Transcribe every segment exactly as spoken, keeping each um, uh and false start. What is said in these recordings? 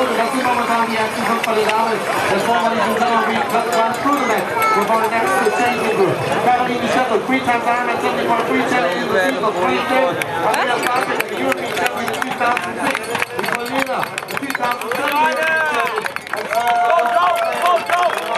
Leute, das sind momentan die ersten fünf bei der Dame. Das wollen wir nicht zusammen wie Grand Cruisernet. Wir wollen den nächsten Change into Caroline Shuttle, three times Ironman seventy-four, three challenge in the field of three days. And we are starting the European Champions two thousand six. In Berlin, the two thousand seven European Champions. Go, go, go, go!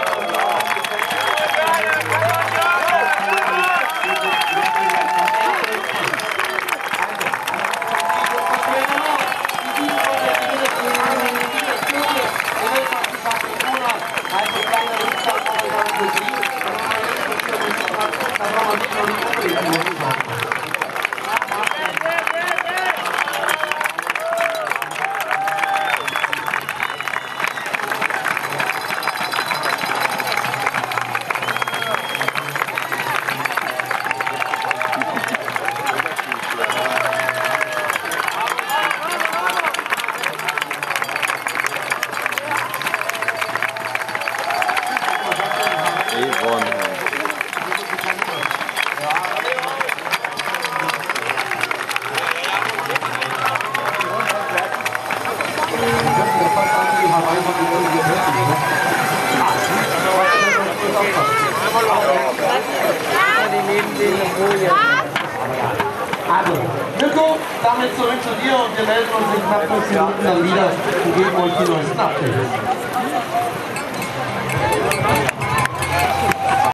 Also, Nico, damit zurück zu dir und wir melden uns in knapp fünf Minuten dann wieder und geben euch die neuesten Updates.